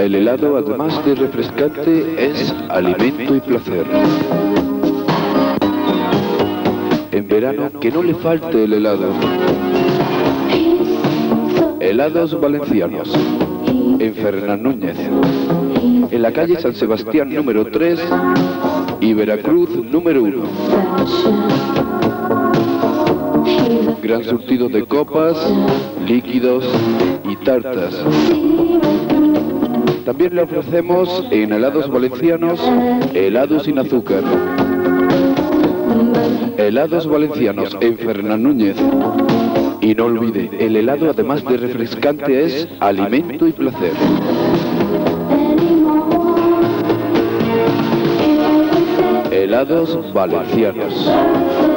El helado, además de refrescante, es alimento y placer. En verano, que no le falte el helado. Helados Valencianos, en Fernán Núñez, en la calle San Sebastián número 3 y Veracruz número 1. Gran surtido de copas, líquidos y tartas. También le ofrecemos en Helados Valencianos, helado sin azúcar. Helados Valencianos en Fernán Núñez. Y no olvide, el helado además de refrescante es alimento y placer. Helados Valencianos.